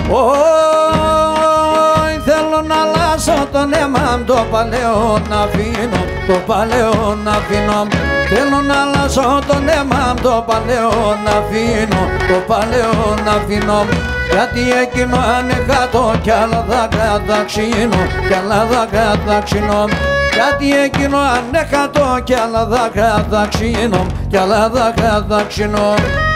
Θέλω να αλλάσω τον αίμα, το παλαιό να αφήνω, το παλαιό να αφήνω. Θέλω να αλλάσω τον αίμα, το παλαιό να αφήνω, το παλαιό να αφήνω. Γιατί εκείνο ανεχάτω κι άλλα θα καταξίνω, κι άλλα θα καταξίνω. Γιατί εκείνο ανέχατο κι άλλα θα καταξίνω, κι άλλα θα καταξίνω.